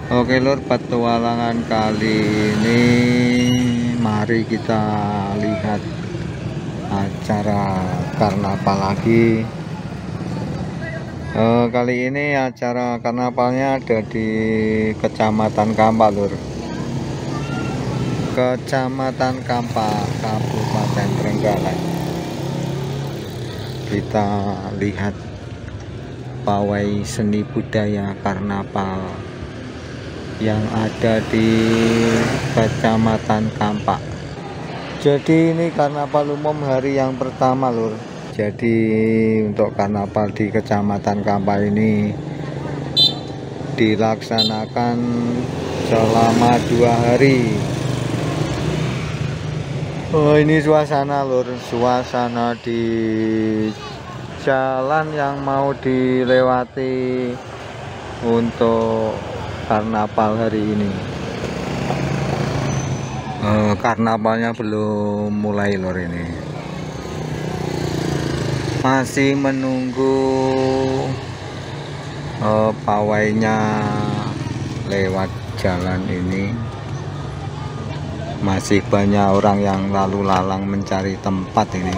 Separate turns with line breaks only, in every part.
Oke lur, petualangan kali ini mari kita lihat acara karnaval lagi. Kali ini acara karnavalnya ada di Kecamatan Kampak lur, Kecamatan Kampak, Kabupaten Trenggalek. Kita lihat pawai seni budaya karnaval yang ada di Kecamatan Kampak. Jadi ini karnaval umum hari yang pertama lur. Jadi untuk karnaval di Kecamatan Kampak ini dilaksanakan selama 2 hari. Oh, ini suasana lur, suasana di jalan yang mau dilewati untuk karnaval hari ini. Karnavalnya belum mulai lor, ini masih menunggu pawainya lewat jalan ini. Masih banyak orang yang lalu lalang mencari tempat ini.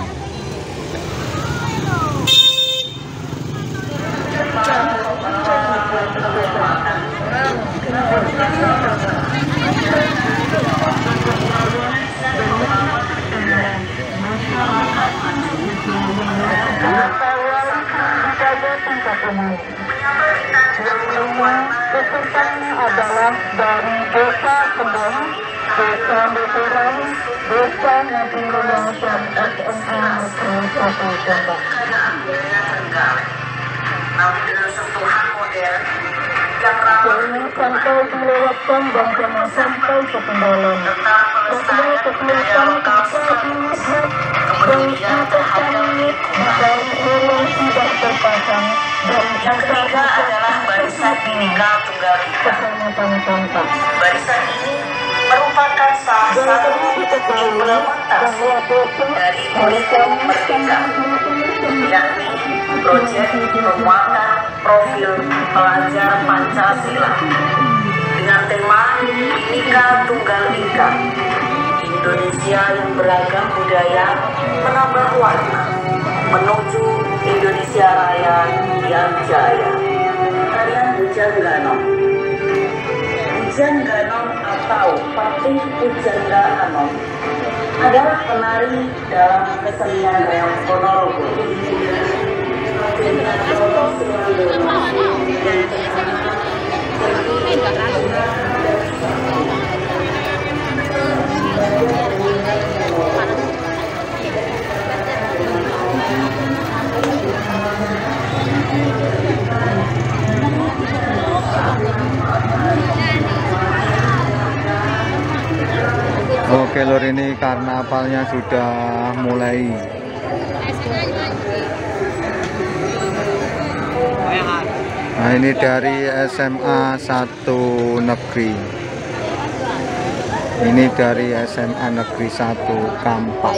Pesertanya adalah dari Desa Kebon, Desa Beturan, Desa Nabila dan SMA Negeri 1 Jombang. Jangan sampai dilewatkan dan jangan sampai ketinggalan. Setelah kegiatan kita dilihat dan atas langit dan ulang tidak terpasang. Dan yang ketiga adalah barisan Bhinneka Tunggal Ika. Barisan ini merupakan salah satu implementasi dari kurikulum Merdeka, yakni proyek penguatan profil pelajar Pancasila dengan tema Bhinneka Tunggal Ika, Indonesia yang beragam budaya menambah warna menuju Indonesia Raya yang jaya. Tarian Bujang Ganong. Bujang Ganong atau Patih Pujangga Anom adalah penari dalam kesenian reog Ponorogo.
Oke lur, ini karnavalnya sudah mulai. Nah, ini dari SMA 1 Negeri. Ini dari SMA Negeri 1 Kampak.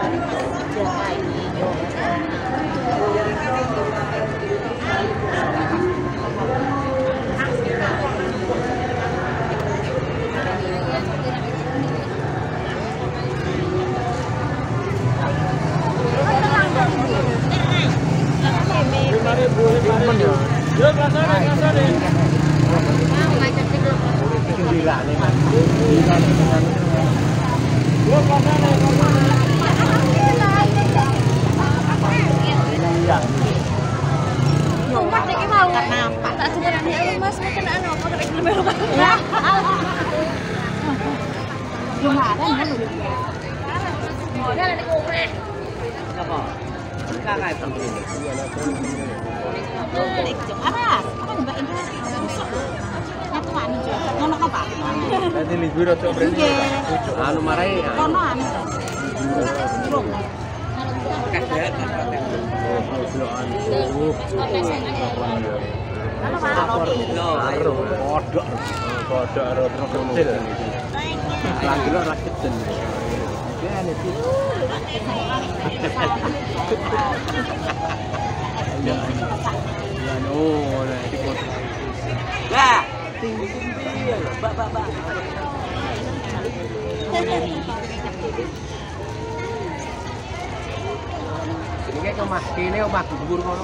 Anu marai kono anu.
Ini kayak omah kene omah gugur ngono.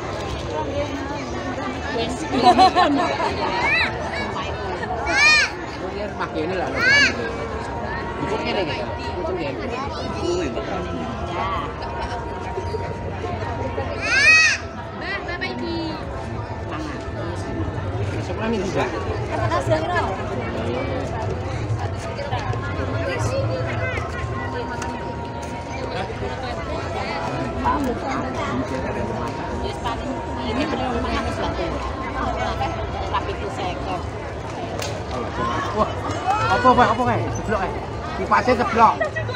Kemudian omah kene lah. Gugur kene gitu. Gugur kene.
Bapak ini.
Sebelah ini juga.
Ini benar panas batu. Tapi itu sekor.
Wah, apa kayak? Jeblok kayak. Kipasnya jeblok.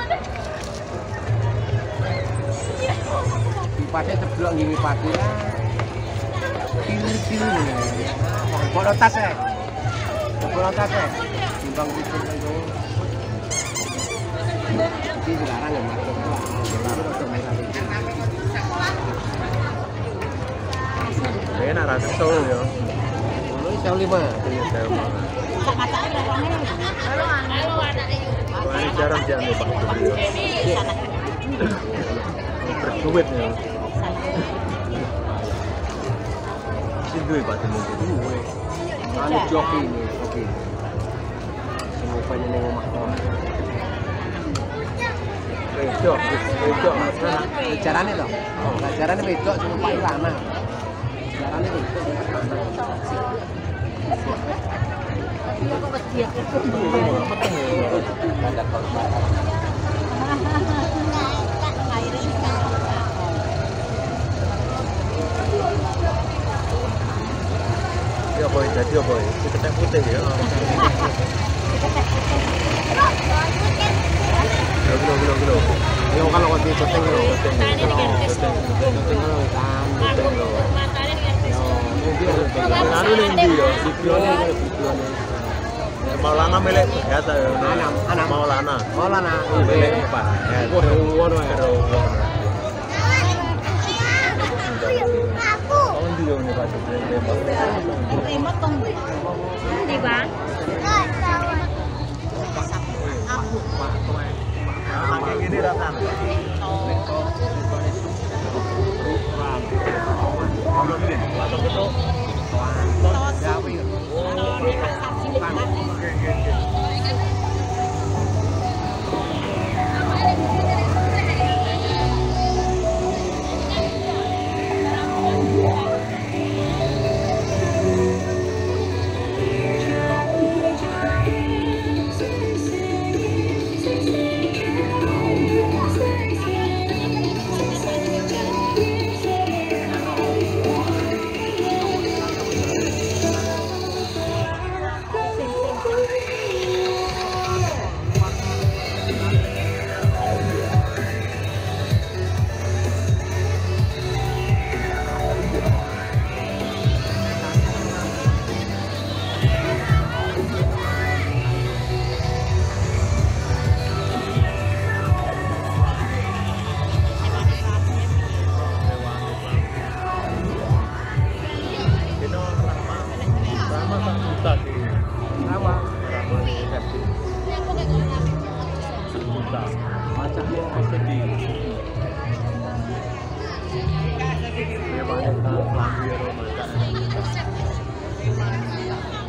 Kipasnya jeblok gini pasti lah. Kiri. Bawa tas ya. Bawa tas ya. Timbang itu itu. Ini sekarang yang masuk lah.
Enak rasa solo ya.
Ini jauh 5.
Ini jarang dia nih Pak. Berduit ya. Itu Pak duit.
Anu joki ini, joki. Semua pengen omah kon.
Wedok Mas.
Carane to. Oh, carane wedok sing Pak Ilana. Carane wedok.
Iya kok dia itu.
Ada korban.
Ya boy, jadi ya boy. Ketek putih ya. Gelo.
Yo kalau waktu itu teng lo.
Anu ning ndi ya? Videone. Maulana milik biasa ya. Maulana.
Maulana.
Milik Pak.
Wah, ngono ya.
Oh, ndi yo ne Pak.
Remote tong. Di Bang.
Kayak gini rasanya.
Terima kasih.